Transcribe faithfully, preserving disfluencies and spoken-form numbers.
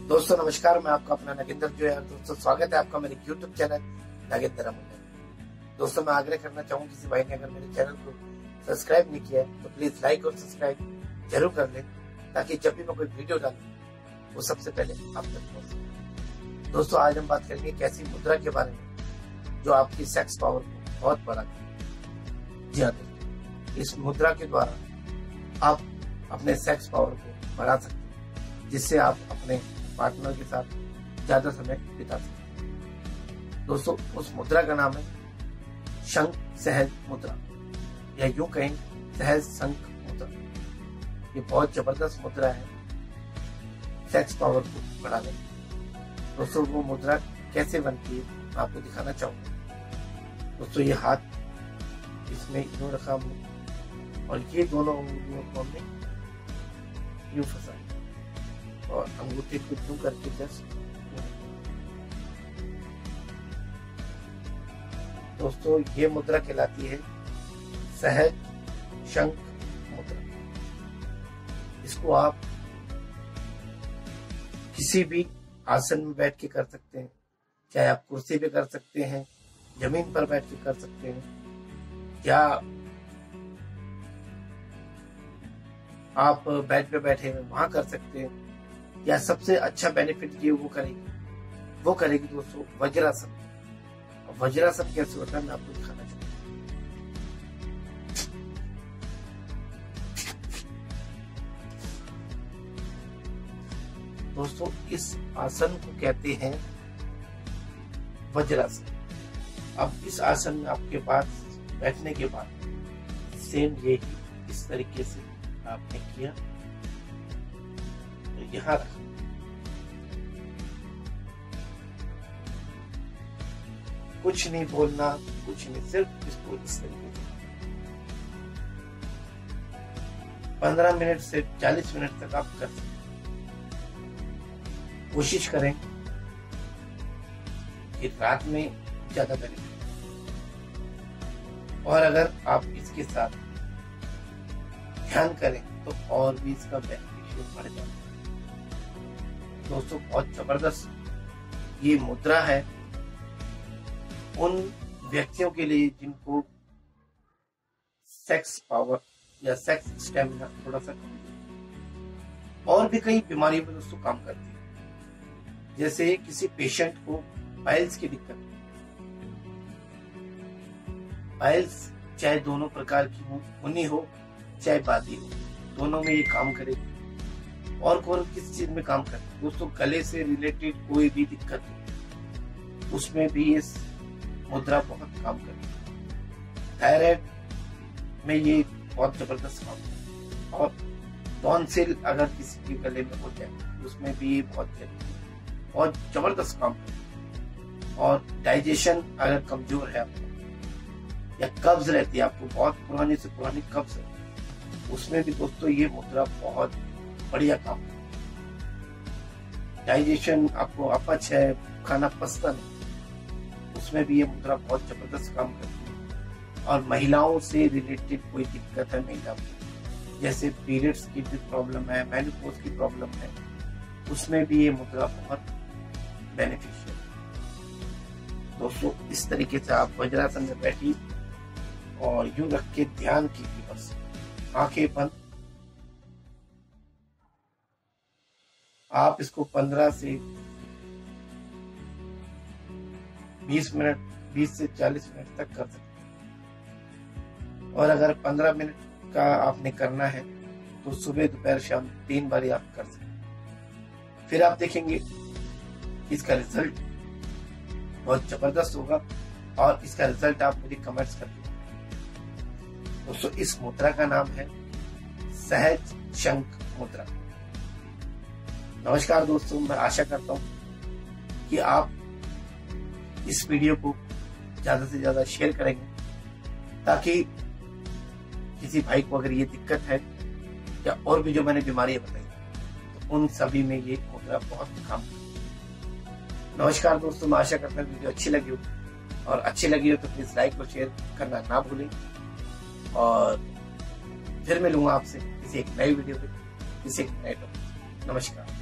दोस्तों नमस्कार, मैं आपका अपना नागेंद्र जो है। दोस्तों स्वागत है आपका मेरे यूट्यूब चैनल नागेंद्र अमूल्य। दोस्तों मैं आग्रह करना चाहूँ, किसी भाई ने अगर मेरे चैनल को सब्सक्राइब नहीं किया है तो प्लीज लाइक और सब्सक्राइब जरूर कर लें, ताकि जब भी मैं कोई वीडियो डालूं वो सबसे पहले आप तक पहुंचे। दोस्तों आज हम बात करेंगे एक ऐसी मुद्रा के बारे में जो आपकी सेक्स पावर को बहुत बढ़ाती है। जी हाँ दोस्तों, इस मुद्रा के द्वारा आप अपने सेक्स पावर को बढ़ा सकते हैं, जिससे आप अपने पार्टनर के साथ ज्यादा समय बिता सकते हैं। दोस्तों उस मुद्रा का नाम है शंख सहज मुद्रा, या यूं कहें सहज शंख मुद्रा। ये बहुत जबरदस्त मुद्रा है सेक्स पावर को बढ़ाने की। दोस्तों वो मुद्रा कैसे बनती है मैं आपको दिखाना चाहूंगा। दोस्तों ये हाथ इसमें यूं रखा हमने, और ये दोनों उंगलियों को हमने यूं फंसाया, और अंगूठे को यूं करके जस्ट। दोस्तों ये मुद्रा कहलाती है सहज शंख मुद्रा। इसको आप किसी भी आसन में बैठ के कर सकते हैं, चाहे आप कुर्सी पे कर सकते हैं, जमीन पर बैठ के कर सकते हैं, या आप बेड पे बैठे हैं वहां कर सकते हैं, या सबसे अच्छा बेनिफिट ये वो करेगी वो करेगी दोस्तों वज्रासन। वज्रासन कैसे होता है मैं आपको दिखाना चाहूंगा। दोस्तों इस आसन को कहते हैं वज्रासन। अब इस आसन में आपके पास बैठने के बाद सेम यही इस तरीके से आपने किया, तो यहां रखा, कुछ नहीं बोलना, कुछ नहीं, सिर्फ इसको इस तरीके से पंद्रह मिनट से चालीस मिनट तक आप कर सकते। कोशिश करें कि रात में ज्यादा बेनिफिट, और अगर आप इसके साथ ध्यान करें तो और भी इसका बेनिफिशियल बढ़ जाता है। दोस्तों बहुत जबरदस्त ये मुद्रा है उन व्यक्तियों के लिए जिनको सेक्स पावर या सेक्स स्टेमिना थोड़ा सा कम है, और भी कई बीमारियों में दोस्तों काम करती है। जैसे किसी पेशेंट को पाइल्स की दिक्कत, पाइल्स चाहे दोनों प्रकार की हो, ऊनी हो चाहे बादी हो, दोनों में ये काम करेगी। और कौन किस चीज में काम करती है दोस्तों, गले से रिलेटेड कोई भी दिक्कत हो उसमें भी ये मुद्रा बहुत काम करती है। थायराइड में ये बहुत जबरदस्त काम करती है, और टॉन्सिल अगर किसी के गले में हो जाए उसमें भी ये बहुत बहुत जबरदस्त काम करती है। और डाइजेशन अगर कमजोर है आपको, या कब्ज रहती है आपको, बहुत पुरानी से पुरानी कब्ज है, उसमें भी दोस्तों ये मुद्रा बहुत बढ़िया काम है। डाइजेशन आपको अपच है, खाना पचता नहीं, उसमें भी ये मुद्रा बहुत जबरदस्त काम करती है। और महिलाओं से रिलेटेड कोई दिक्कत है महिला को, जैसे पीरियड्स की भी प्रॉब्लम है, मेनोपॉज की प्रॉब्लम है, उसमें भी ये मुद्रा बहुत बेनिफिशियल है। दोस्तों इस तरीके से आप वज्रासन में बैठी और यूं रख के ध्यान कीजिए, बस आंखें बंद। आप इसको पंद्रह से बीस मिनट, बीस से चालीस मिनट तक कर सकते हैं। और अगर पंद्रह मिनट का आपने करना है तो सुबह दोपहर शाम तीन बार आप कर सकते हैं। फिर आप देखेंगे इसका रिजल्ट बहुत जबरदस्त होगा, और इसका रिजल्ट आप मुझे कमेंट्स करके। दोस्तों इस मुद्रा का नाम है सहज शंख मुद्रा। नमस्कार दोस्तों, मैं आशा करता हूं कि आप इस वीडियो को ज्यादा से ज्यादा शेयर करेंगे, ताकि किसी भाई को अगर ये दिक्कत है या और भी जो मैंने बीमारियां बताई तो उन सभी में ये मुद्रा बहुत काम करती है। नमस्कार दोस्तों, मैं आशा करता हूँ वीडियो अच्छी लगी हो, और अच्छी लगी हो तो प्लीज लाइक और शेयर करना ना भूलें। और फिर मिलूंगा आपसे किसी एक नई वीडियो पे, किसी एक नए टॉपिक। नमस्कार।